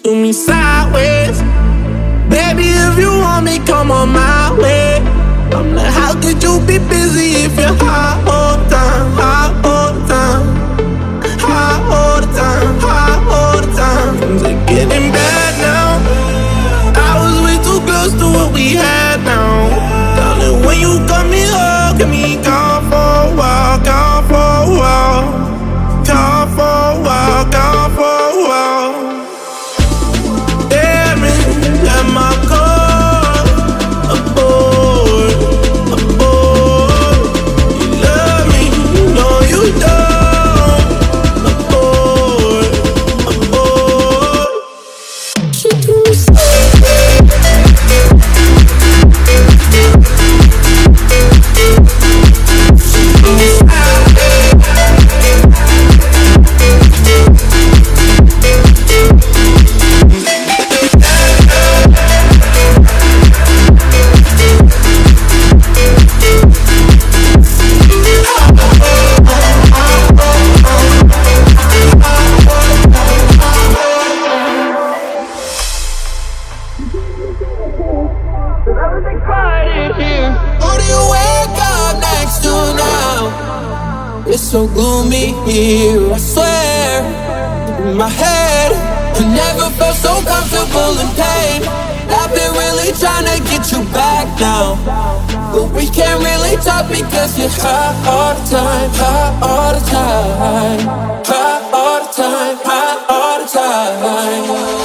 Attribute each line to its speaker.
Speaker 1: to me sideways. Baby, if you want me, come on my way. I'm like, how could you be busy if you're high all the time, high all the time, high all the time, high all the time? Things are getting bad now. I was way too close to what we had now. Darling, when you got me hugging me, gone for a while, gone for a while, gone for a while, gone for a while. Staring at my car, aboard, aboard. You love me, no you don't. Aboard, aboard. She do it's so gloomy here, I swear. In my head, I never felt so comfortable in pain. I've been really trying to get you back now, but we can't really talk because you're high all the time, high all the time, high all the time, high all the time.